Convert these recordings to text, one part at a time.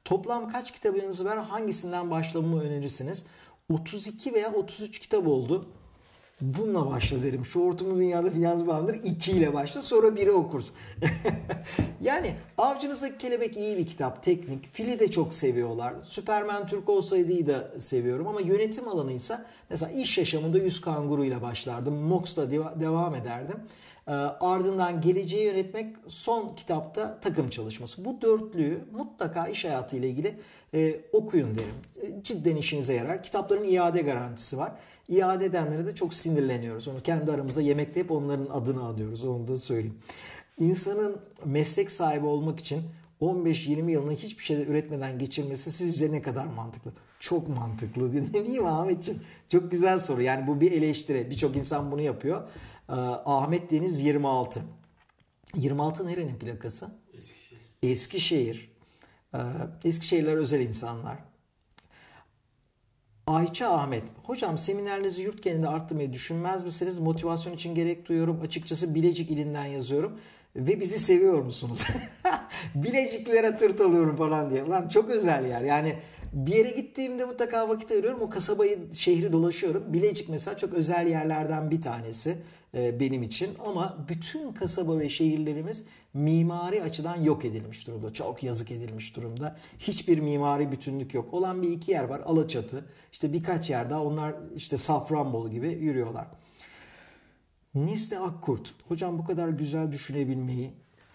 Toplam kaç kitabınız var? Hangisinden başlamamı önerirsiniz? 32 veya 33 kitap oldu. Bununla başla derim. Şu Hortumlu Dünyada Finans Bağımlıdır 2 ile başla, sonra 1'i okursun. Yani Avcınızdaki Kelebek iyi bir kitap. Teknik. Fil'i de çok seviyorlar. Süpermen Türk olsaydı'yı da seviyorum ama yönetim alanıysa mesela iş yaşamında 100 Kanguru ile başlardım. Mox'la devam ederdim. Ardından Geleceği Yönetmek, son kitapta Takım Çalışması. Bu dörtlüyü mutlaka iş hayatı ile ilgili okuyun derim. Cidden işinize yarar. Kitapların iade garantisi var. İade edenlere de çok sinirleniyoruz. Onu kendi aramızda yemekte hep onların adını alıyoruz. Onu da söyleyeyim. İnsanın meslek sahibi olmak için 15-20 yılını hiçbir şey üretmeden geçirmesi sizce ne kadar mantıklı? Çok mantıklı değil mi Ahmetciğim? Çok güzel soru. Yani bu bir eleştiri. Birçok insan bunu yapıyor. Ahmet Deniz 26. 26 nerenin plakası? Eskişehir. Eskişehir. Eskişehirler özel insanlar. Ayça Ahmet. Hocam seminerlerinizi yurt genelinde arttırmayı düşünmez misiniz? Motivasyon için gerek duyuyorum. Açıkçası Bilecik ilinden yazıyorum. Ve bizi seviyor musunuz? Bileciklere tırt alıyorum falan diye. Lan çok özel yer. Yani bir yere gittiğimde mutlaka vakit ayırıyorum. O kasabayı, şehri dolaşıyorum. Bilecik mesela çok özel yerlerden bir tanesi benim için. Ama bütün kasaba ve şehirlerimiz mimari açıdan yok edilmiş durumda. Çok yazık edilmiş durumda. Hiçbir mimari bütünlük yok. Olan bir iki yer var. Alaçatı. İşte birkaç yer daha. Onlar işte Safranbolu gibi yürüyorlar. Nesli Akkurt. Hocam bu kadar güzel düşünebilmeyi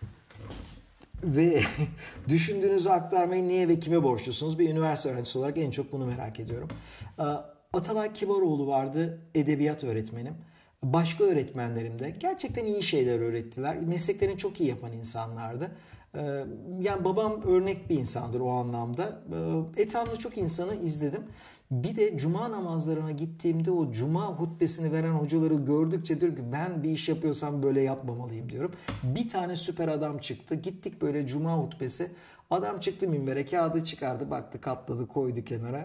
ve düşündüğünüzü aktarmayı neye ve kime borçlusunuz? Bir üniversite öğrencisi olarak en çok bunu merak ediyorum. Atalay Kibaroğlu vardı, edebiyat öğretmenim. Başka öğretmenlerim de gerçekten iyi şeyler öğrettiler. Mesleklerini çok iyi yapan insanlardı. Yani babam örnek bir insandır o anlamda. Etrafımda çok insanı izledim. Bir de cuma namazlarına gittiğimde o cuma hutbesini veren hocaları gördükçe diyorum ki ben bir iş yapıyorsam böyle yapmamalıyım diyorum. Bir tane süper adam çıktı. Gittik böyle cuma hutbesi. Adam çıktı minbere, kağıdı çıkardı, baktı, katladı, koydu kenara.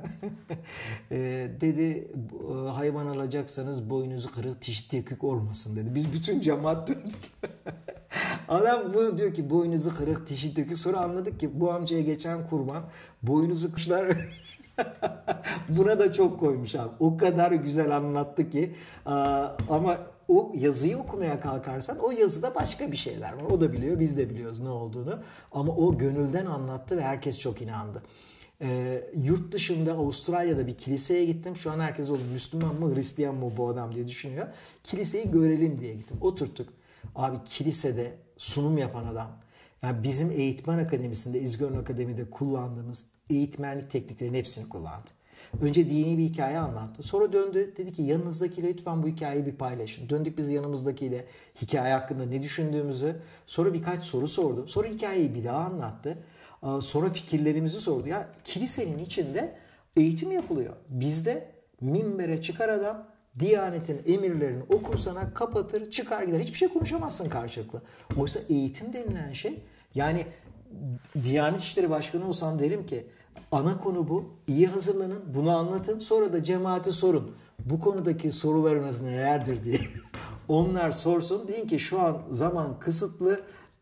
Dedi hayvan alacaksanız boynuzu kırık, tiş dökük olmasın dedi. Biz bütün cemaat döndük. Adam bunu diyor ki boynuzu kırık, dişi dökük. Sonra anladık ki bu amcaya geçen kurban boynuzu kuşlar buna da çok koymuş abi. O kadar güzel anlattı ki. Ama o yazıyı okumaya kalkarsan o yazıda başka bir şeyler var. O da biliyor, biz de biliyoruz ne olduğunu. Ama o gönülden anlattı ve herkes çok inandı. Yurt dışında Avustralya'da bir kiliseye gittim. Şu an herkes oğlum Müslüman mı Hristiyan mı bu adam diye düşünüyor. Kiliseyi görelim diye gittim. Oturttuk. Abi kilisede sunum yapan adam. Yani bizim eğitmen akademisinde, İzgörn Akademi'de kullandığımız eğitmenlik tekniklerinin hepsini kullandı. Önce dini bir hikaye anlattı. Sonra döndü. Dedi ki yanınızdakiyle lütfen bu hikayeyi bir paylaşın. Döndük biz yanımızdakiyle hikaye hakkında ne düşündüğümüzü. Sonra birkaç soru sordu. Sonra hikayeyi bir daha anlattı. Sonra fikirlerimizi sordu. Ya kilisenin içinde eğitim yapılıyor. Bizde minbere çıkar adam, Diyanet'in emirlerini okur sana, kapatır, çıkar gider. Hiçbir şey konuşamazsın karşılıklı. Oysa eğitim denilen şey, yani Diyanet İşleri Başkanı olsam derim ki ana konu bu. İyi hazırlanın, bunu anlatın. Sonra da cemaate sorun. Bu konudaki sorularınız nelerdir diye. Onlar sorsun. Deyin ki şu an zaman kısıtlı.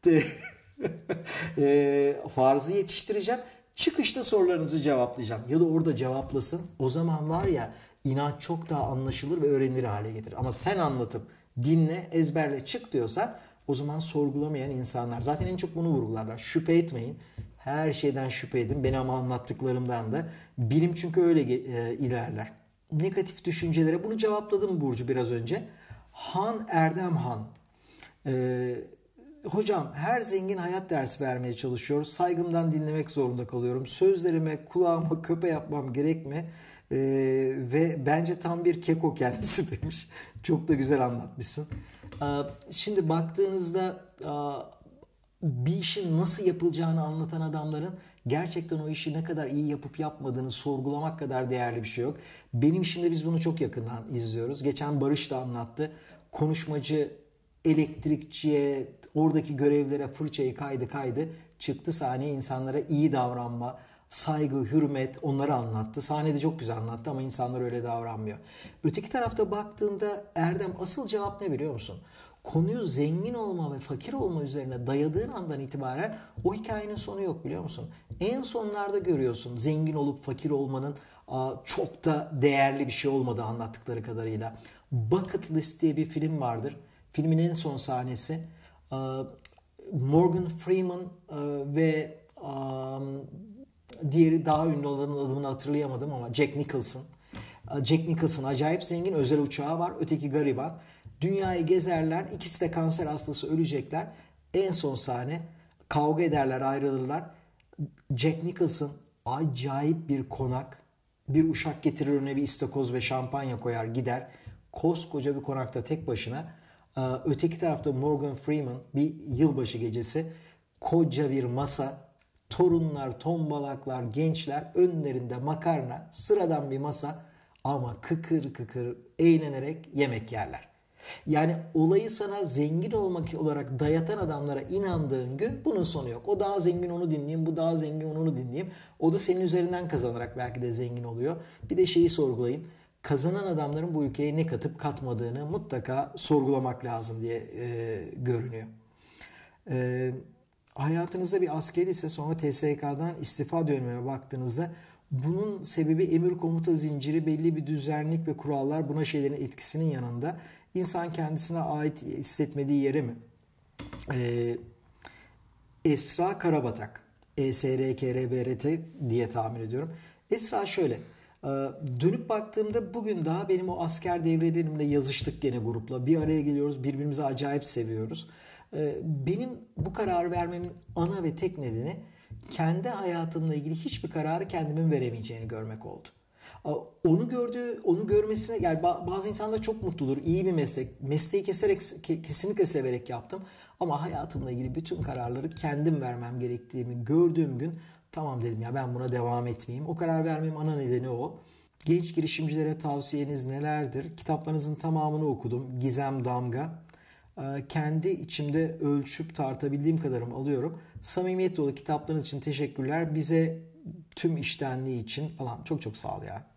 Farzı yetiştireceğim. Çıkışta sorularınızı cevaplayacağım. Ya da orada cevaplasın. O zaman var ya inanç çok daha anlaşılır ve öğrenilir hale getirir. Ama sen anlatıp dinle, ezberle, çık diyorsan o zaman sorgulamayan insanlar. Zaten en çok bunu vurgularlar. Şüphe etmeyin. Her şeyden şüphe edin. Benim ama anlattıklarımdan da. Bilim çünkü öyle ilerler. Negatif düşüncelere bunu cevapladım Burcu biraz önce. Han Erdem Han. Hocam her zengin hayat dersi vermeye çalışıyor. Saygımdan dinlemek zorunda kalıyorum. Sözlerime kulağıma köpe yapmam gerek mi? Ve bence tam bir keko kendisi demiş. Çok da güzel anlatmışsın. Şimdi baktığınızda bir işin nasıl yapılacağını anlatan adamların gerçekten o işi ne kadar iyi yapıp yapmadığını sorgulamak kadar değerli bir şey yok. Benim işimde biz bunu çok yakından izliyoruz. Geçen Barış da anlattı. Konuşmacı elektrikçiye, oradaki görevlere fırçayı kaydı. Çıktı sahneye insanlara iyi davranma, saygı, hürmet onları anlattı. Sahnede çok güzel anlattı ama insanlar öyle davranmıyor. Öteki tarafta baktığında Erdem asıl cevap ne biliyor musun? konuyu zengin olma ve fakir olma üzerine dayadığın andan itibaren o hikayenin sonu yok, biliyor musun? En sonlarda görüyorsun zengin olup fakir olmanın çok da değerli bir şey olmadığı anlattıkları kadarıyla. Bucket List diye bir film vardır. Filmin en son sahnesi Morgan Freeman ve diğeri daha ünlü olanın adını hatırlayamadım ama Jack Nicholson. Jack Nicholson acayip zengin, özel uçağı var. Öteki gariban. Dünyayı gezerler. İkisi de kanser hastası, ölecekler. En son sahne kavga ederler, ayrılırlar. Jack Nicholson acayip bir konak, bir uşak getirir önüne, bir istakoz ve şampanya koyar, gider. Koskoca bir konakta tek başına. Öteki tarafta Morgan Freeman bir yılbaşı gecesi, koca bir masa, torunlar, tombalaklar, gençler, önlerinde makarna, sıradan bir masa ama kıkır kıkır eğlenerek yemek yerler. Yani olayı sana zengin olmak olarak dayatan adamlara inandığın gün bunun sonu yok. O daha zengin, onu dinleyeyim, bu daha zengin, onu dinleyeyim. O da senin üzerinden kazanarak belki de zengin oluyor. Bir de şeyi sorgulayın. Kazanan adamların bu ülkeye ne katıp katmadığını mutlaka sorgulamak lazım diye görünüyor. Hayatınızda bir asker ise sonra TSK'dan istifa dönemine baktığınızda bunun sebebi emir komuta zinciri, belli bir düzenlik ve kurallar, buna şeylerin etkisinin yanında insan kendisine ait hissetmediği yere mi? Esra Karabatak, ESRKRBRT diye tahmin ediyorum. Esra şöyle, dönüp baktığımda bugün daha benim o asker devrelerimle yazıştık gene grupla. Bir araya geliyoruz, birbirimizi acayip seviyoruz. Benim bu kararı vermemin ana ve tek nedeni kendi hayatımla ilgili hiçbir kararı kendimin veremeyeceğini görmek oldu. Onu görmesine, yani bazı insanlar çok mutludur. İyi bir meslek. Mesleği kesinlikle severek yaptım. Ama hayatımla ilgili bütün kararları kendim vermem gerektiğini gördüğüm gün tamam dedim, ya ben buna devam etmeyeyim. O karar vermemin ana nedeni o. Genç girişimcilere tavsiyeniz nelerdir? Kitaplarınızın tamamını okudum. Gizem Damga. Kendi içimde ölçüp tartabildiğim kadarını alıyorum. Samimiyet dolu kitaplarınız için teşekkürler. Bize tüm iştenliği için falan çok çok sağ ol ya.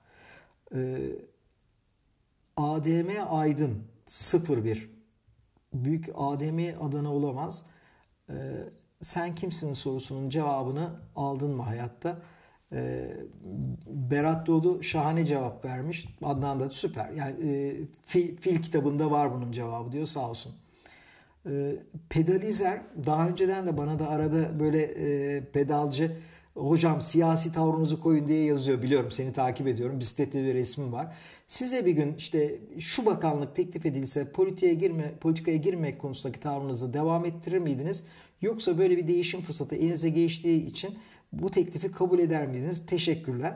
ADM Aydın 01. Büyük ADM Adana olamaz. Sen kimsin sorusunun cevabını aldın mı hayatta? Berat Doğdu şahane cevap vermiş. Adnan da süper. Yani fil kitabında var bunun cevabı diyor, sağ olsun. Pedalizer daha önceden de bana da arada böyle pedalcı hocam siyasi tavrınızı koyun diye yazıyor, biliyorum, seni takip ediyorum, bisikletli bir resmim var. Size bir gün işte şu bakanlık teklif edilse politikaya girmek konusundaki tavrınızı devam ettirir miydiniz? Yoksa böyle bir değişim fırsatı elinize geçtiği için bu teklifi kabul eder miydiniz? Teşekkürler.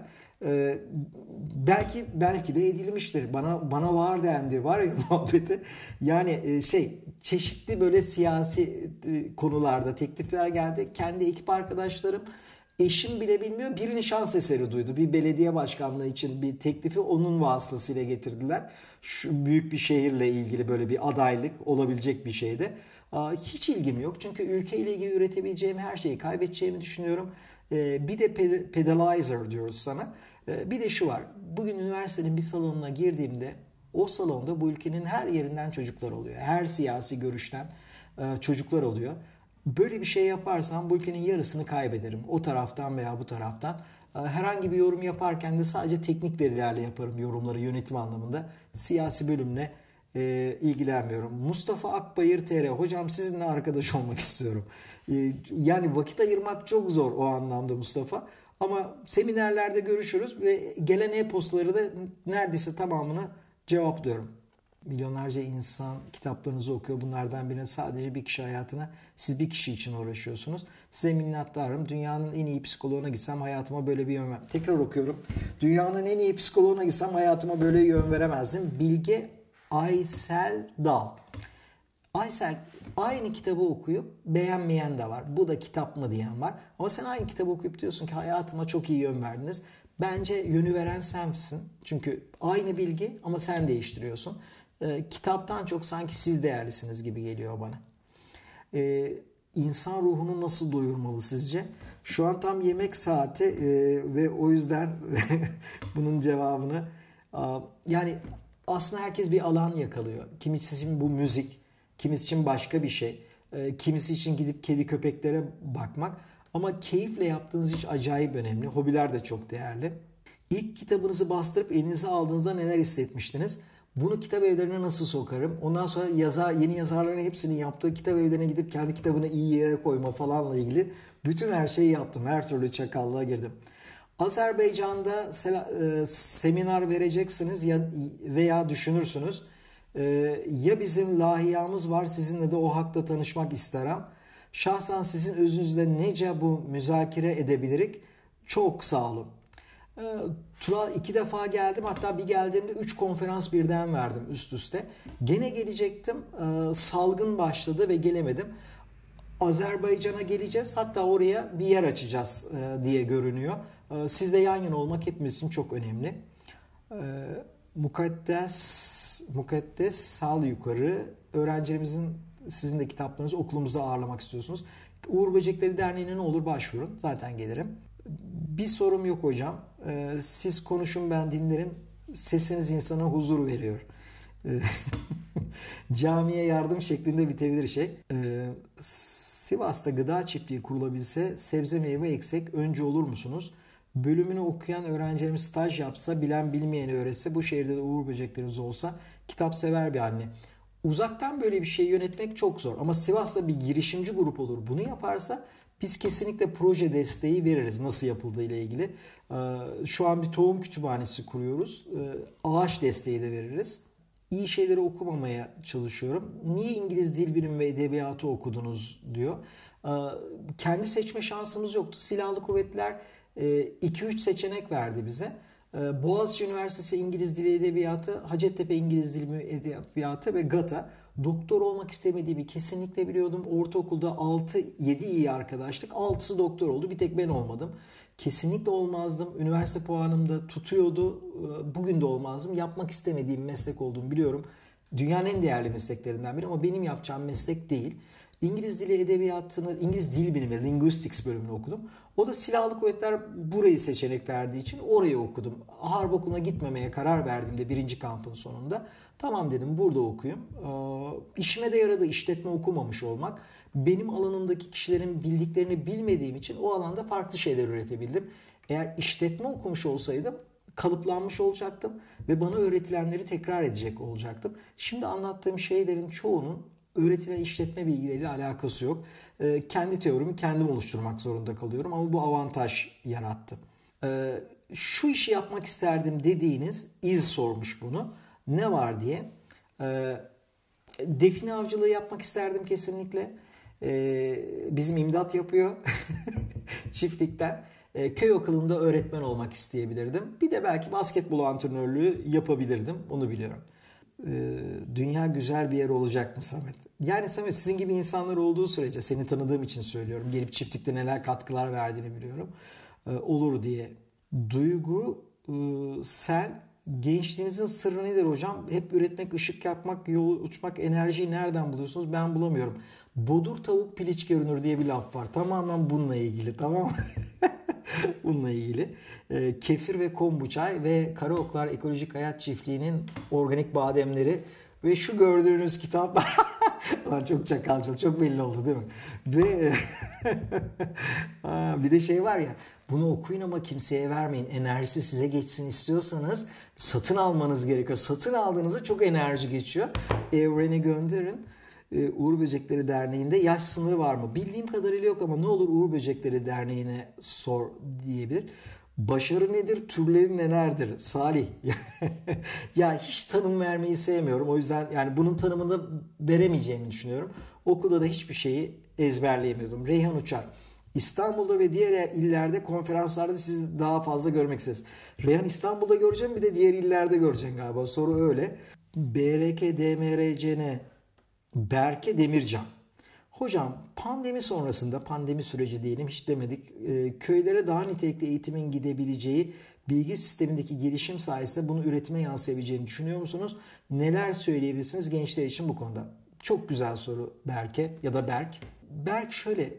Belki de edilmiştir. Bana var dendi, var ya muhabbeti. Yani çeşitli böyle siyasi konularda teklifler geldi. Kendi ekip arkadaşlarım, eşim bile bilmiyor. Birini şans eseri duydu. Bir belediye başkanlığı için bir teklifi onun vasıtasıyla getirdiler. Şu büyük bir şehirle ilgili böyle bir adaylık olabilecek bir şeyde. Hiç ilgim yok. Çünkü ülkeyle ilgili üretebileceğim her şeyi kaybedeceğimi düşünüyorum. Bir de pedalizer diyoruz sana. Bir de şu var. Bugün üniversitenin bir salonuna girdiğimde o salonda bu ülkenin her yerinden çocuklar oluyor. Her siyasi görüşten çocuklar oluyor. Böyle bir şey yaparsam bu ülkenin yarısını kaybederim. O taraftan veya bu taraftan. Herhangi bir yorum yaparken de sadece teknik verilerle yaparım yorumları, yönetim anlamında. Siyasi bölümle ilgilenmiyorum. Mustafa Akbayır TR. Hocam sizinle arkadaş olmak istiyorum. Yani vakit ayırmak çok zor o anlamda Mustafa. Ama seminerlerde görüşürüz ve gelen e-postaları da neredeyse tamamını cevaplıyorum. Milyonlarca insan kitaplarınızı okuyor. Bunlardan birine sadece bir kişi hayatına, siz bir kişi için uğraşıyorsunuz. Size minnettarım. Dünyanın en iyi psikoloğuna gitsem hayatıma böyle bir yön ver. Tekrar okuyorum. Dünyanın en iyi psikoloğuna gitsem hayatıma böyle yön veremezdim. Bilge Aysel Dal. Aysel, aynı kitabı okuyup beğenmeyen de var. Bu da kitap mı diyen var. Ama sen aynı kitabı okuyup diyorsun ki hayatıma çok iyi yön verdiniz. Bence yönü veren sensin. Çünkü aynı bilgi ama sen değiştiriyorsun. Kitaptan çok sanki siz değerlisiniz gibi geliyor bana. İnsan ruhunu nasıl doyurmalı sizce? Şu an tam yemek saati ve o yüzden bunun cevabını yani aslında herkes bir alan yakalıyor. Kimisi için bu müzik, kimisi için başka bir şey. Kimisi için gidip kedi köpeklere bakmak. Ama keyifle yaptığınız iş acayip önemli. Hobiler de çok değerli. İlk kitabınızı bastırıp elinize aldığınızda neler hissetmiştiniz? Bunu kitap evlerine nasıl sokarım? Ondan sonra yeni yazarların hepsinin yaptığı kitap evlerine gidip kendi kitabını iyi yere koyma falanla ilgili bütün her şeyi yaptım. Her türlü çakallığa girdim. Azerbaycan'da seminer vereceksiniz veya düşünürsünüz. Ya bizim lahiyamız var, sizinle de o hakta tanışmak isterim. Şahsen sizin özünüzde nece bu müzakere edebilirik? Çok sağ olun. Tural 2 defa geldim. Hatta bir geldiğimde 3 konferans birden verdim üst üste. Gene gelecektim. Salgın başladı ve gelemedim. Azerbaycan'a geleceğiz. Hatta oraya bir yer açacağız diye görünüyor. Sizle yan yana olmak hepimiz için çok önemli. Mukaddes sal yukarı. Öğrencilerimizin sizin de kitaplarınızı okulumuzda ağırlamak istiyorsunuz. Uğur Böcekleri Derneği'ne ne olur başvurun. Zaten gelirim. Bir sorum yok hocam. Siz konuşun, ben dinlerim. Sesiniz insana huzur veriyor. Camiye yardım şeklinde bitebilir şey. Sivas'ta gıda çiftliği kurulabilse, sebze meyve eksek önce olur musunuz? Bölümünü okuyan öğrencilerimiz staj yapsa, bilen bilmeyeni öğretse, bu şehirde de Uğur Böceklerimiz olsa, kitap sever bir anne. Uzaktan böyle bir şey yönetmek çok zor. Ama Sivas'ta bir girişimci grup olur. Bunu yaparsa biz kesinlikle proje desteği veririz nasıl yapıldığı ile ilgili. Şu an bir tohum kütüphanesi kuruyoruz. Ağaç desteği de veririz. İyi şeyleri okumamaya çalışıyorum. Niye İngiliz Dil Bilimi ve Edebiyatı okudunuz diyor. Kendi seçme şansımız yoktu. Silahlı Kuvvetler 2-3 seçenek verdi bize. Boğaziçi Üniversitesi İngiliz Dili Edebiyatı, Hacettepe İngiliz Dili Edebiyatı ve GATA. Doktor olmak istemediğimi kesinlikle biliyordum. Ortaokulda 6-7 iyi arkadaşlık. 6'sı doktor oldu. Bir tek ben olmadım. Kesinlikle olmazdım. Üniversite puanım da tutuyordu. Bugün de olmazdım. Yapmak istemediğim meslek olduğunu biliyorum. Dünyanın en değerli mesleklerinden biri ama benim yapacağım meslek değil. İngiliz Dili Edebiyatı'nı, İngiliz Dil Bilimi, Linguistics bölümünü okudum. O da Silahlı Kuvvetler burayı seçenek verdiği için orayı okudum. Harp Okulu'na gitmemeye karar verdiğimde birinci kampın sonunda tamam dedim, burada okuyayım. İşime de yaradı işletme okumamış olmak. Benim alanımdaki kişilerin bildiklerini bilmediğim için o alanda farklı şeyler üretebildim. Eğer işletme okumuş olsaydım kalıplanmış olacaktım ve bana öğretilenleri tekrar edecek olacaktım. Şimdi anlattığım şeylerin çoğunun öğretilen işletme bilgileriyle alakası yok. Kendi teorimi kendim oluşturmak zorunda kalıyorum ama bu avantaj yarattı. Şu işi yapmak isterdim dediğiniz iz sormuş bunu. Ne var diye. Define avcılığı yapmak isterdim kesinlikle. Bizim imdat yapıyor çiftlikten. Köy okulunda öğretmen olmak isteyebilirdim. Bir de belki basketbol antrenörlüğü yapabilirdim. Onu biliyorum. Dünya güzel bir yer olacak mı Samet? Yani Samet, sizin gibi insanlar olduğu sürece, seni tanıdığım için söylüyorum. Gelip çiftlikte neler katkılar verdiğini biliyorum. Olur diye. Duygu, sen gençliğinizin sırrı nedir hocam? Hep üretmek, ışık yapmak, yol uçmak, enerjiyi nereden buluyorsunuz? Ben bulamıyorum. Bodur tavuk piliç görünür diye bir laf var. Tamamen bununla ilgili, tamam mı? Bununla ilgili. Kefir ve kombuçay ve Karaoklar Ekolojik Hayat Çiftliği'nin organik bademleri ve şu gördüğünüz kitap lan çok çakalca, çok belli oldu değil mi? Ve bir de şey var ya, bunu okuyun ama kimseye vermeyin. Enerjisi size geçsin istiyorsanız satın almanız gerekiyor. Satın aldığınızda çok enerji geçiyor. Evrene gönderin. Uğur Böcekleri Derneği'nde yaş sınırı var mı? Bildiğim kadarıyla yok ama ne olur Uğur Böcekleri Derneği'ne sor diyebilir. Başarı nedir? Türleri nelerdir? Salih. Ya hiç tanım vermeyi sevmiyorum. O yüzden yani bunun tanımını veremeyeceğimi düşünüyorum. Okulda da hiçbir şeyi ezberleyemiyordum. Reyhan Uçar. İstanbul'da ve diğer illerde konferanslarda sizi daha fazla görmek isteriz. Reyhan, İstanbul'da göreceğim, bir de diğer illerde göreceğim galiba. Soru öyle. BRK DMRCN Berke Demircan. Hocam, pandemi sonrasında, pandemi süreci diyelim, hiç demedik, köylere daha nitelikli eğitimin gidebileceği, bilgi sistemindeki gelişim sayesinde bunu üretime yansıyabileceğini düşünüyor musunuz? Neler söyleyebilirsiniz gençler için bu konuda? Çok güzel soru Berke ya da Berk. Berk şöyle,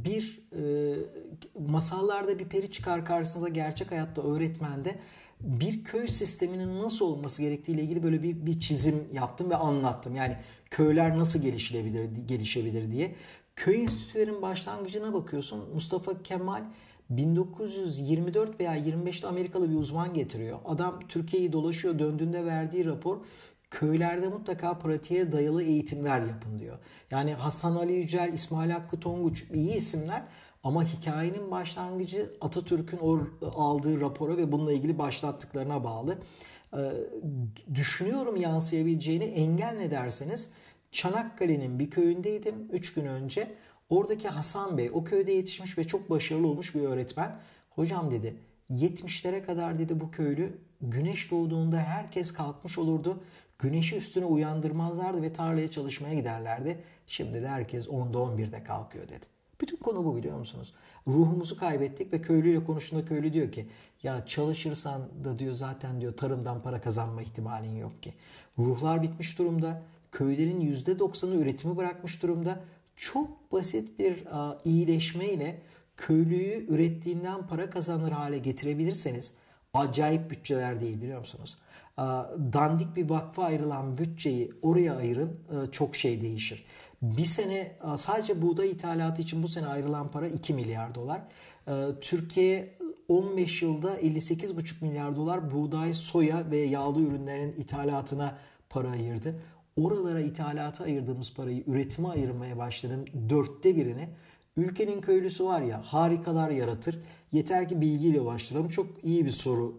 masallarda bir peri çıkar karşınıza, gerçek hayatta öğretmende bir köy sisteminin nasıl olması gerektiği ile ilgili böyle bir çizim yaptım ve anlattım. Yani Köyler nasıl gelişebilir diye. Köy enstitülerin başlangıcına bakıyorsun. Mustafa Kemal 1924 veya 25'te Amerikalı bir uzman getiriyor. Adam Türkiye'yi dolaşıyor, döndüğünde verdiği rapor, köylerde mutlaka pratiğe dayalı eğitimler yapın diyor. Yani Hasan Ali Yücel, İsmail Hakkı Tonguç iyi isimler ama hikayenin başlangıcı Atatürk'ün aldığı rapora ve bununla ilgili başlattıklarına bağlı. Düşünüyorum yansıyabileceğini. Engel ne derseniz, Çanakkale'nin bir köyündeydim 3 gün önce. Oradaki Hasan Bey o köyde yetişmiş ve çok başarılı olmuş bir öğretmen. Hocam dedi, 70'lere kadar dedi bu köylü güneş doğduğunda herkes kalkmış olurdu. Güneşi üstüne uyandırmazlardı ve tarlaya çalışmaya giderlerdi. Şimdi de herkes 10'da 11'de kalkıyor dedi. Bütün konu bu, biliyor musunuz? Ruhumuzu kaybettik ve köylüyle konuştuğunda köylü diyor ki ya çalışırsan da diyor zaten diyor tarımdan para kazanma ihtimalin yok ki. Ruhlar bitmiş durumda. Köylerin %90'ı üretimi bırakmış durumda. Çok basit bir iyileşmeyle köylüyü ürettiğinden para kazanır hale getirebilirseniz, acayip bütçeler değil, biliyor musunuz? Dandik bir vakfa ayrılan bütçeyi oraya ayırın, çok şey değişir. Bir sene sadece buğday ithalatı için bu sene ayrılan para 2 milyar dolar. Türkiye 15 yılda 58,5 milyar dolar buğday, soya ve yağlı ürünlerin ithalatına para ayırdı. Oralara ithalata ayırdığımız parayı üretime ayırmaya başladım. 1/4'ünü. Ülkenin köylüsü var ya, harikalar yaratır. Yeter ki bilgiyle ulaştıralım. Çok iyi bir soru.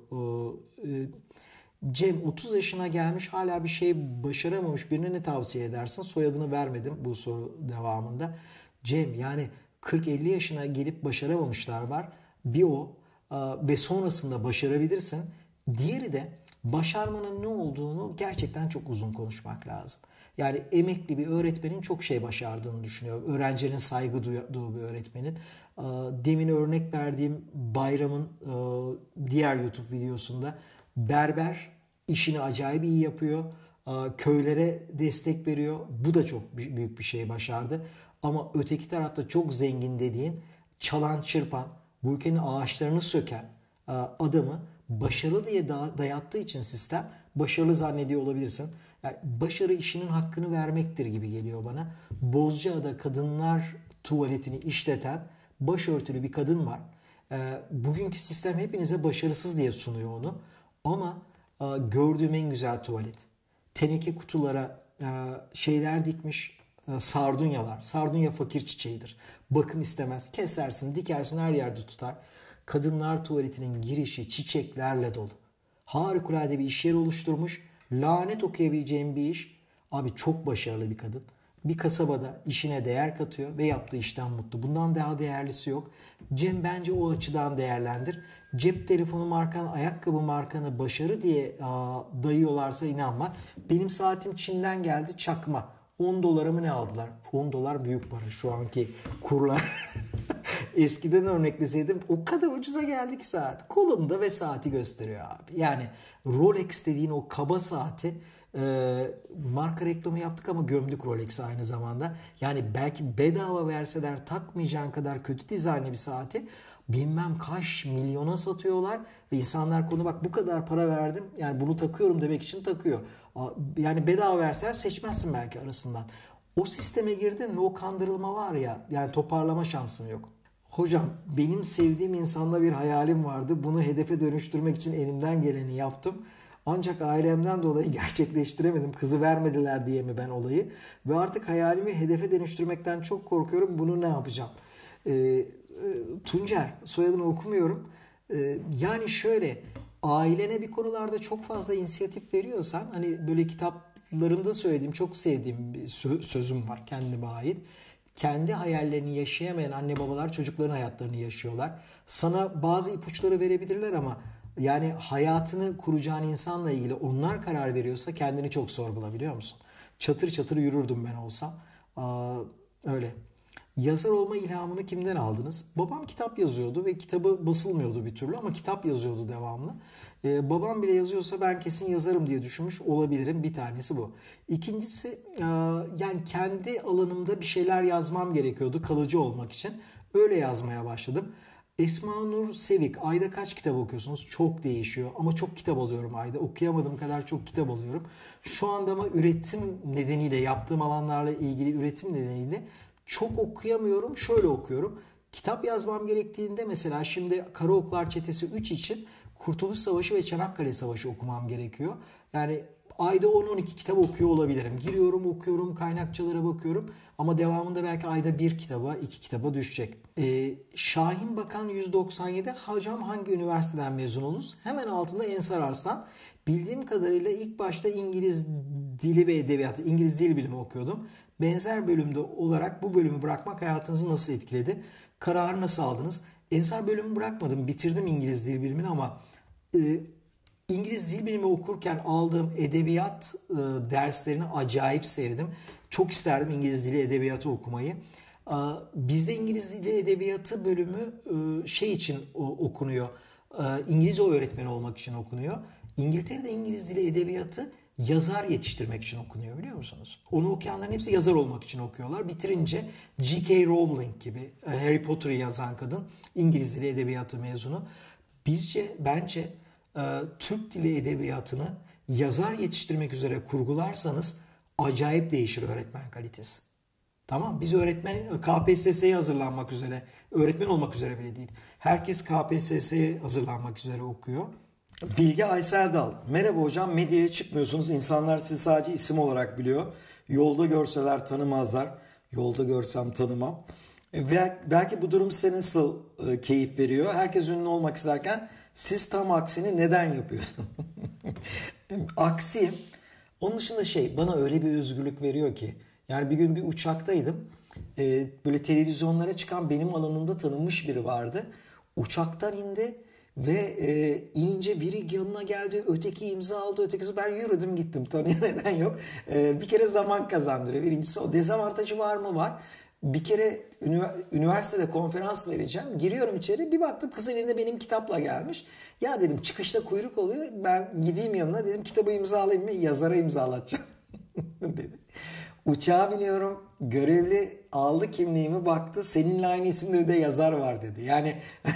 Cem 30 yaşına gelmiş hala bir şey başaramamış birine ne tavsiye edersin? Soyadını vermedim bu soru devamında. Cem yani 40-50 yaşına gelip başaramamışlar var. Bir o ve sonrasında başarabilirsin. Diğeri de başarmanın ne olduğunu gerçekten çok uzun konuşmak lazım. Yani emekli bir öğretmenin çok şey başardığını düşünüyorum. Öğrencilerin saygı duyduğu bir öğretmenin. Demin örnek verdiğim Bayram'ın diğer YouTube videosunda berber işini acayip iyi yapıyor. Köylere destek veriyor. Bu da çok büyük bir şey başardı. Ama öteki tarafta çok zengin dediğin, çalan çırpan, bu ülkenin ağaçlarını söken adamı başarılı diye dayattığı için sistem başarılı zannediyor olabilirsin. Yani başarı işinin hakkını vermektir gibi geliyor bana. Bozcaada'da kadınlar tuvaletini işleten başörtülü bir kadın var. Bugünkü sistem hepinize başarısız diye sunuyor onu. Ama gördüğüm en güzel tuvalet. Teneke kutulara şeyler dikmiş, sardunyalar. Sardunya fakir çiçeğidir. Bakım istemez. Kesersin, dikersin, her yerde tutar. Kadınlar tuvaletinin girişi çiçeklerle dolu. Harikulade bir iş yeri oluşturmuş. Lanet okuyabileceğim bir iş. Abi çok başarılı bir kadın. Bir kasabada işine değer katıyor ve yaptığı işten mutlu. Bundan daha değerlisi yok. Cem bence o açıdan değerlendir. Cep telefonu markan, ayakkabı markanı başarı diye dayıyorlarsa inanma. Benim saatim Çin'den geldi, çakma. 10 dolara mı ne aldılar? 10 dolar büyük para şu anki kurla. Eskiden örnekleseydim o kadar ucuza geldi ki saat. Kolumda ve saati gösteriyor abi. Yani Rolex dediğin o kaba saati, marka reklamı yaptık ama gömdük Rolex'i aynı zamanda. Yani belki bedava verseler takmayacağın kadar kötü dizaynlı bir saati bilmem kaç milyona satıyorlar ve insanlar konu bak bu kadar para verdim yani bunu takıyorum demek için takıyor. Yani bedava verseler seçmezsin belki arasından. O sisteme girdin mi o kandırılma var ya, yani toparlama şansın yok. Hocam benim sevdiğim insanla bir hayalim vardı. Bunu hedefe dönüştürmek için elimden geleni yaptım. Ancak ailemden dolayı gerçekleştiremedim. Kızı vermediler diye mi ben olayı. Ve artık hayalimi hedefe dönüştürmekten çok korkuyorum. Bunu ne yapacağım? Tuncer, soyadını okumuyorum. Yani şöyle, ailene bir konularda çok fazla inisiyatif veriyorsan, hani böyle kitaplarımda söylediğim çok sevdiğim bir sözüm var kendime ait. Kendi hayallerini yaşayamayan anne babalar çocukların hayatlarını yaşıyorlar. Sana bazı ipuçları verebilirler ama yani hayatını kuracağın insanla ilgili onlar karar veriyorsa kendini çok sorgula, biliyor musun? Çatır çatır yürürdüm ben olsam. Öyle. Yazar olma ilhamını kimden aldınız? Babam kitap yazıyordu ve kitabı basılmıyordu bir türlü ama kitap yazıyordu devamlı. Babam bile yazıyorsa ben kesin yazarım diye düşünmüş olabilirim. Bir tanesi bu. İkincisi yani kendi alanımda bir şeyler yazmam gerekiyordu kalıcı olmak için. Öyle yazmaya başladım. Esma Nur Sevik, ayda kaç kitap okuyorsunuz? Çok değişiyor ama çok kitap alıyorum ayda. Okuyamadığım kadar çok kitap alıyorum. Şu anda ama üretim nedeniyle, yaptığım alanlarla ilgili üretim nedeniyle çok okuyamıyorum. Şöyle okuyorum. Kitap yazmam gerektiğinde mesela şimdi Karaoklar Çetesi 3 için Kurtuluş Savaşı ve Çanakkale Savaşı okumam gerekiyor. Yani ayda 10-12 kitap okuyor olabilirim. Giriyorum, okuyorum, kaynakçalara bakıyorum. Ama devamında belki ayda bir kitaba, iki kitaba düşecek. Şahin Bakan 197, hocam hangi üniversiteden mezununuz? Hemen altında Ensar Arslan. Bildiğim kadarıyla ilk başta İngiliz dili ve edebiyatı, İngiliz dil bilimi okuyordum. Benzer bölümde olarak bu bölümü bırakmak hayatınızı nasıl etkiledi? Kararı nasıl aldınız? Ensar bölümü bırakmadım. Bitirdim İngiliz dil bilimini ama İngiliz dil bilimi okurken aldığım edebiyat derslerini acayip sevdim. Çok isterdim İngiliz dili edebiyatı okumayı. Bizde İngiliz dili edebiyatı bölümü şey için okunuyor. İngilizce öğretmeni olmak için okunuyor. İngiltere'de İngiliz dili edebiyatı yazar yetiştirmek için okunuyor, biliyor musunuz? Onu okuyanların hepsi yazar olmak için okuyorlar. Bitirince J.K. Rowling gibi Harry Potter'ı yazan kadın İngiliz dili edebiyatı mezunu. Bence Türk dili edebiyatını yazar yetiştirmek üzere kurgularsanız acayip değişir öğretmen kalitesi. Tamam, biz KPSS'ye hazırlanmak üzere, öğretmen olmak üzere bile değil. Herkes KPSS'ye hazırlanmak üzere okuyor. Bilge Ayseldal. Merhaba hocam, medyaya çıkmıyorsunuz. İnsanlar sizi sadece isim olarak biliyor. Yolda görseler tanımazlar. Yolda görsem tanımam. Ve belki bu durum size nasıl keyif veriyor? Herkes ünlü olmak isterken siz tam aksini neden yapıyorsunuz? Aksi. Onun dışında bana öyle bir özgürlük veriyor ki. Yani bir gün bir uçaktaydım. Böyle televizyonlara çıkan benim alanımda tanınmış biri vardı. Uçaktan indi ve inince biri yanına geldi. Öteki imza aldı. Ötekisi, ben yürüdüm gittim. Tanıyan neden yok. Bir kere zaman kazandırıyor. Birincisi o. Dezavantajı var mı? Var. Bir kere üniversitede konferans vereceğim. Giriyorum içeri. Bir baktım kız elinde benim kitapla gelmiş. Ya dedim, çıkışta kuyruk oluyor. Ben gideyim yanına, dedim kitabı imzalayayım mı? Yazara imzalatacağım dedi. Uçağa biniyorum. Görevli aldı kimliğimi, baktı. Seninle aynı isimde de yazar var dedi. Yani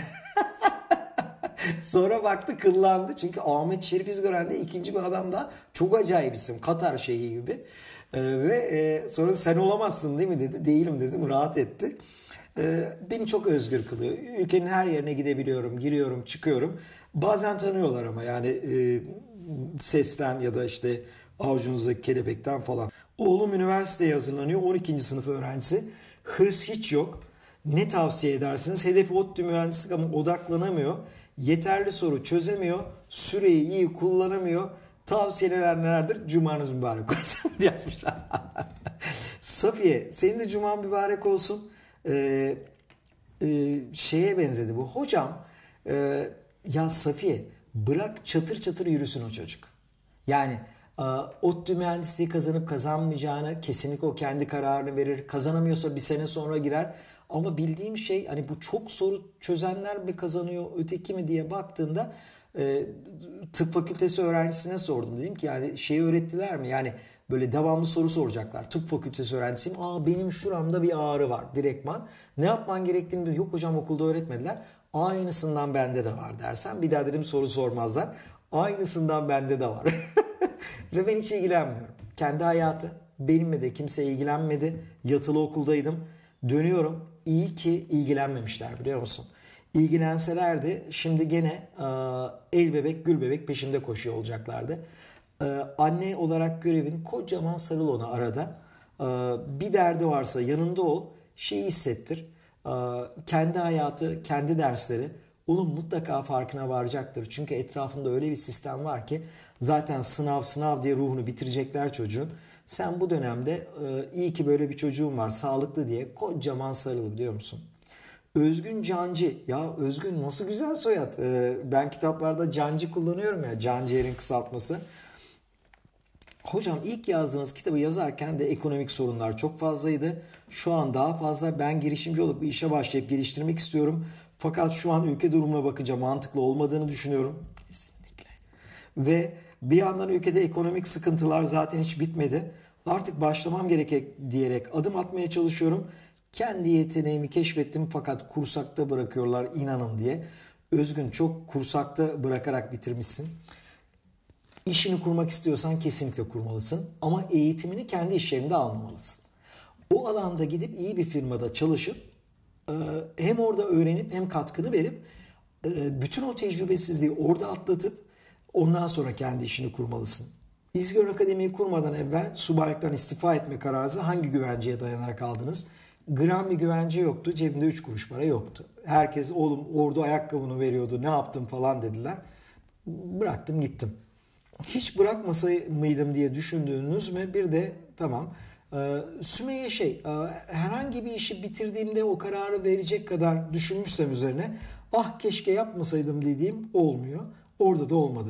sonra baktı, kıllandı. Çünkü Ahmet Şerif İzgören'de ikinci bir adam da çok acayip isim. Katar şeyhi gibi. Sonra sen olamazsın değil mi dedi. Değilim dedim. Rahat etti. Beni çok özgür kılıyor. Ülkenin her yerine gidebiliyorum. Giriyorum, çıkıyorum. Bazen tanıyorlar ama yani sesten ya da işte avucunuzdaki kelebekten falan. Oğlum üniversiteye hazırlanıyor. 12. sınıf öğrencisi. Hırs hiç yok. Ne tavsiye edersiniz? Hedefi ODTÜ mühendislik ama odaklanamıyor. Yeterli soru çözemiyor. Süreyi iyi kullanamıyor. Tavsiyeler nelerdir? Cumanız mübarek olsun yazmışlar. Safiye, senin de cuman mübarek olsun. Şeye benzedi bu. Hocam ya Safiye, bırak çatır çatır yürüsün o çocuk. Yani ODTÜ mühendisliği kazanıp kazanmayacağını kesinlikle o kendi kararını verir. Kazanamıyorsa bir sene sonra girer. Ama bildiğim hani bu çok soru çözenler mi kazanıyor, öteki mi diye baktığında tıp fakültesi öğrencisine sordum. Dedim ki yani öğrettiler mi? Yani böyle devamlı soru soracaklar. Tıp fakültesi öğrencisiyim. Benim şuramda bir ağrı var direktman. Ne yapman gerektiğini biliyorum. Yok hocam, okulda öğretmediler. Aynısından bende de var dersen. Bir daha dedim soru sormazlar. Aynısından bende de var. Ve ben hiç ilgilenmiyorum. Kendi hayatı. Benimle de kimse ilgilenmedi. Yatılı okuldaydım. Dönüyorum. İyi ki ilgilenmemişler, biliyor musun? İlgilenselerdi şimdi gene el bebek gül bebek peşimde koşuyor olacaklardı. Anne olarak görevin, kocaman sarıl ona arada. Bir derdi varsa yanında ol. Hissettir. Kendi hayatı, kendi dersleri. Onun mutlaka farkına varacaktır. Çünkü etrafında öyle bir sistem var ki zaten sınav diye ruhunu bitirecekler çocuğun. Sen bu dönemde iyi ki böyle bir çocuğun var, sağlıklı diye kocaman sarıl, biliyor musun? Özgün Cancı. Ya Özgün nasıl güzel soyad. Ben kitaplarda Cancı kullanıyorum ya. Canciğer'in kısaltması. Hocam ilk yazdığınız kitabı yazarken de ekonomik sorunlar çok fazlaydı. Şu an daha fazla. Ben girişimci olup bir işe başlayıp geliştirmek istiyorum. Fakat şu an ülke durumuna bakınca mantıklı olmadığını düşünüyorum. Kesinlikle. Ve bir yandan ülkede ekonomik sıkıntılar zaten hiç bitmedi. Artık başlamam gerekecek diyerek adım atmaya çalışıyorum. Kendi yeteneğimi keşfettim fakat kursakta bırakıyorlar inanın diye. Özgün, çok kursakta bırakarak bitirmişsin. İşini kurmak istiyorsan kesinlikle kurmalısın. Ama eğitimini kendi iş yerinde almamalısın. O alanda gidip iyi bir firmada çalışıp hem orada öğrenip hem katkını verip bütün o tecrübesizliği orada atlatıp ondan sonra kendi işini kurmalısın. İzgör Akademi'yi kurmadan evvel subaylıktan istifa etme kararınızı hangi güvenceye dayanarak aldınız? Gram bir güvence yoktu. Cebimde 3 kuruş para yoktu. Herkes oğlum ordu ayakkabını veriyordu, ne yaptım falan dediler. Bıraktım gittim. Hiç bırakmasa mıydım diye düşündüğünüz mü? Bir de tamam. Sümeyye herhangi bir işi bitirdiğimde o kararı verecek kadar düşünmüşsem üzerine ah keşke yapmasaydım dediğim olmuyor. Orada da olmadı.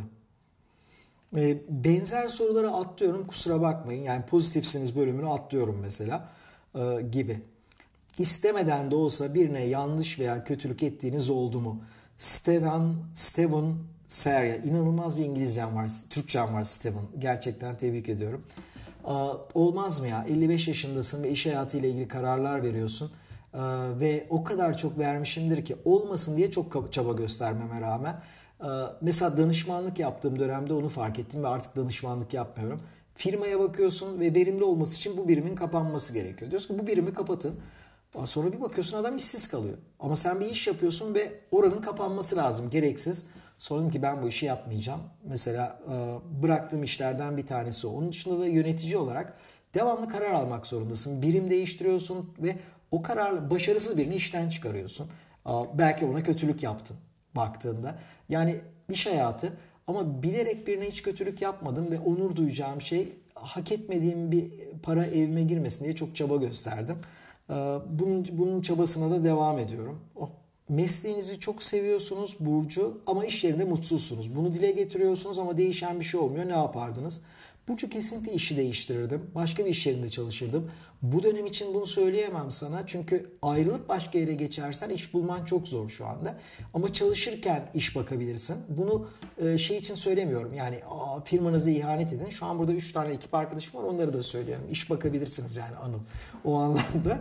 Benzer soruları atlıyorum, kusura bakmayın. Yani pozitifsiniz bölümünü atlıyorum mesela gibi. İstemeden de olsa birine yanlış veya kötülük ettiğiniz oldu mu? Steven Serya. İnanılmaz bir İngilizcem var. Türkçem var Steven. Gerçekten tebrik ediyorum. Olmaz mı ya? 55 yaşındasın ve iş hayatıyla ilgili kararlar veriyorsun. Ve o kadar çok vermişimdir ki olmasın diye çok çaba göstermeme rağmen. Mesela danışmanlık yaptığım dönemde onu fark ettim ve artık danışmanlık yapmıyorum. Firmaya bakıyorsun ve verimli olması için bu birimin kapanması gerekiyor. Diyorsun ki bu birimi kapatın. Sonra bir bakıyorsun adam işsiz kalıyor. Ama sen bir iş yapıyorsun ve oranın kapanması lazım gereksiz. Sonra dedim ki ben bu işi yapmayacağım. Mesela bıraktığım işlerden bir tanesi o. Onun dışında da yönetici olarak devamlı karar almak zorundasın. Birim değiştiriyorsun ve o kararla başarısız birini işten çıkarıyorsun. Belki ona kötülük yaptın baktığında. Yani iş hayatı, ama bilerek birine hiç kötülük yapmadım ve onur duyacağım şey hak etmediğim bir para evime girmesin diye çok çaba gösterdim. Bunun çabasına da devam ediyorum. Mesleğinizi çok seviyorsunuz Burcu ama iş yerinde mutsuzsunuz. Bunu dile getiriyorsunuz ama değişen bir şey olmuyor. Ne yapardınız? Burcu, kesinlikle işi değiştirirdim. Başka bir iş yerinde çalışırdım. Bu dönem için bunu söyleyemem sana. Çünkü ayrılıp başka yere geçersen iş bulman çok zor şu anda. Ama çalışırken iş bakabilirsin. Bunu şey için söylemiyorum. Yani firmanıza ihanet edin. Şu an burada 3 tane ekip arkadaşım var. Onları da söylüyorum. İş bakabilirsiniz yani Anıl. O anlamda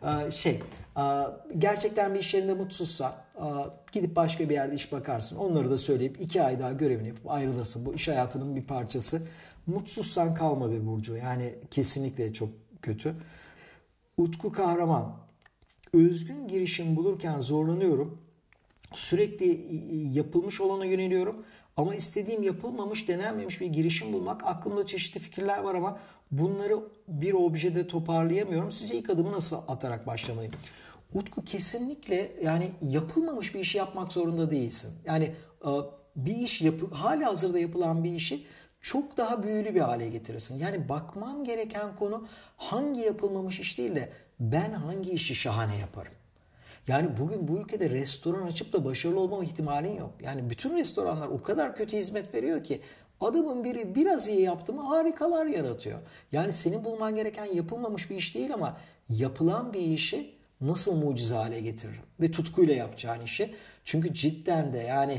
gerçekten bir iş yerinde mutsuzsan gidip başka bir yerde iş bakarsın. Onları da söyleyip 2 ay daha görevini yapıp ayrılırsın. Bu iş hayatının bir parçası. Mutsuzsan kalma be Burcu. Yani kesinlikle çok kötü. Utku Kahraman. Özgün girişim bulurken zorlanıyorum. Sürekli yapılmış olana yöneliyorum. Ama istediğim yapılmamış, denenmemiş bir girişim bulmak. Aklımda çeşitli fikirler var ama bunları bir objede toparlayamıyorum. Sizce ilk adımı nasıl atarak başlamalıyım? Utku, kesinlikle yani yapılmamış bir işi yapmak zorunda değilsin. Yani bir iş hala hazırda yapılan bir işi çok daha büyülü bir hale getirirsin. Yani bakman gereken konu hangi yapılmamış iş değil de ben hangi işi şahane yaparım. Yani bugün bu ülkede restoran açıp da başarılı olmama ihtimalin yok. Yani bütün restoranlar o kadar kötü hizmet veriyor ki adamın biri biraz iyi yaptı mı harikalar yaratıyor. Yani senin bulman gereken yapılmamış bir iş değil ama yapılan bir işi nasıl mucize hale getiririm ve tutkuyla yapacağın işi. Çünkü cidden de yani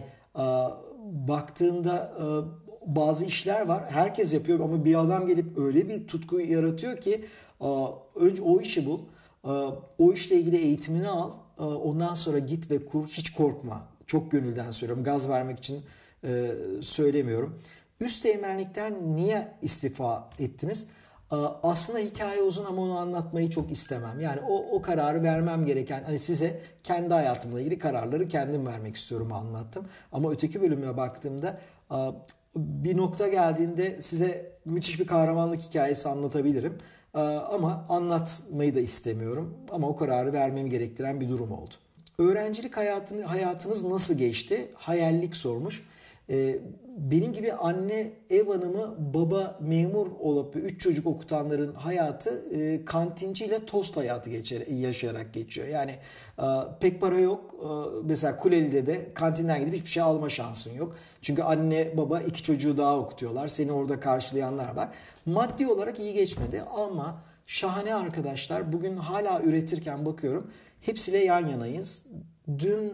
baktığında bazı işler var. Herkes yapıyor ama bir adam gelip öyle bir tutku yaratıyor ki önce o işi bul. O işle ilgili eğitimini al. Ondan sonra git ve kur. Hiç korkma. Çok gönülden söylüyorum. Gaz vermek için söylemiyorum. Üst teğmenlikten niye istifa ettiniz? Aslında hikaye uzun ama onu anlatmayı çok istemem. Yani o kararı vermem gereken, hani size kendi hayatımla ilgili kararları kendim vermek istiyorum anlattım. Ama öteki bölümüne baktığımda bir nokta geldiğinde size müthiş bir kahramanlık hikayesi anlatabilirim. Ama anlatmayı da istemiyorum. Ama o kararı vermemi gerektiren bir durum oldu. Öğrencilik hayatınız nasıl geçti? Hayallik sormuş. Benim gibi anne ev hanımı, baba memur olup 3 çocuk okutanların hayatı kantinciyle tost hayatı yaşayarak geçiyor. Yani pek para yok. Mesela Kuleli'de de kantinden gidip hiçbir şey alma şansın yok. Çünkü anne baba 2 çocuğu daha okutuyorlar. Seni orada karşılayanlar var. Maddi olarak iyi geçmedi ama şahane arkadaşlar. Bugün hala üretirken bakıyorum. Hepsiyle yan yanayız. Dün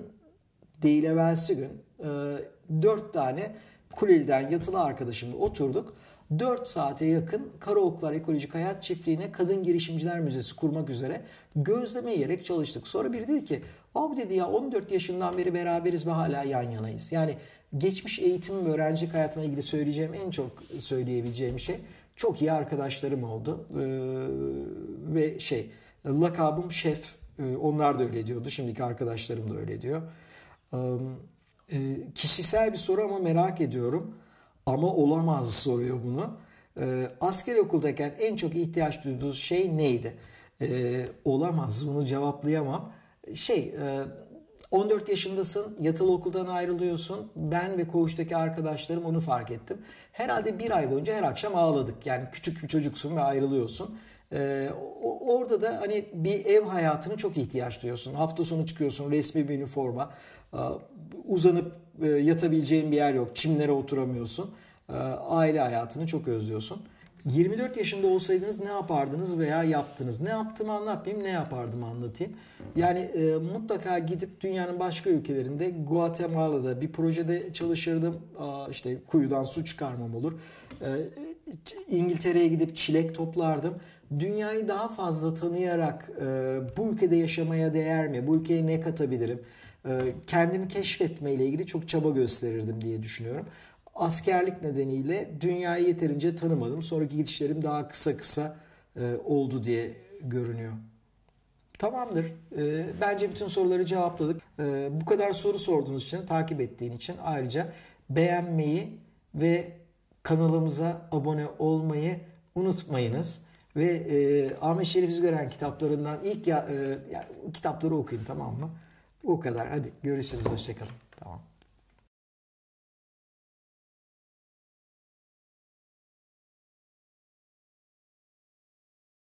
değil evvelsi gün 4 tane Kuleli'den yatılı arkadaşımla oturduk. 4 saate yakın Karaoklar Ekolojik Hayat Çiftliği'ne Kadın Girişimciler Müzesi kurmak üzere gözleme yiyerek çalıştık. Sonra biri dedi ki abi dedi ya 14 yaşından beri beraberiz ve hala yan yanayız. Yani geçmiş eğitim ve öğrencilik hayatıma ilgili söyleyeceğim en çok söyleyebileceğim şey çok iyi arkadaşlarım oldu. Ve lakabım şef. Onlar da öyle diyordu. Şimdiki arkadaşlarım da öyle diyor. Kişisel bir soru ama merak ediyorum. Ama olamaz soruyor bunu. Askeri okuldayken en çok ihtiyaç duyduğunuz şey neydi? Olamaz, bunu cevaplayamam. 14 yaşındasın, yatılı okuldan ayrılıyorsun. Ben ve koğuştaki arkadaşlarım onu fark ettim. Herhalde bir ay boyunca her akşam ağladık. Yani küçük bir çocuksun ve ayrılıyorsun. Orada da hani bir ev hayatına çok ihtiyaç duyuyorsun. Hafta sonu çıkıyorsun, resmi bir üniforma. Uzanıp yatabileceğin bir yer yok. Çimlere oturamıyorsun. Aile hayatını çok özlüyorsun. 24 yaşında olsaydınız ne yapardınız veya yaptınız? Ne yaptığımı anlatmayayım, ne yapardım anlatayım. Yani mutlaka gidip dünyanın başka ülkelerinde, Guatemala'da bir projede çalışırdım. İşte kuyudan su çıkarmam olur. İngiltere'ye gidip çilek toplardım. Dünyayı daha fazla tanıyarak bu ülkede yaşamaya değer mi? Bu ülkeye ne katabilirim? Kendimi keşfetmeyle ilgili çok çaba gösterirdim diye düşünüyorum. Askerlik nedeniyle dünyayı yeterince tanımadım. Sonraki gidişlerim daha kısa oldu diye görünüyor. Tamamdır. Bence bütün soruları cevapladık. Bu kadar soru sorduğunuz için, takip ettiğin için ayrıca beğenmeyi ve kanalımıza abone olmayı unutmayınız. Ve Ahmet Şerif Üzgören kitaplarından ilk kitapları okuyun, tamam mı? O kadar. Hadi görüşürüz. Hoşçakalın. Tamam.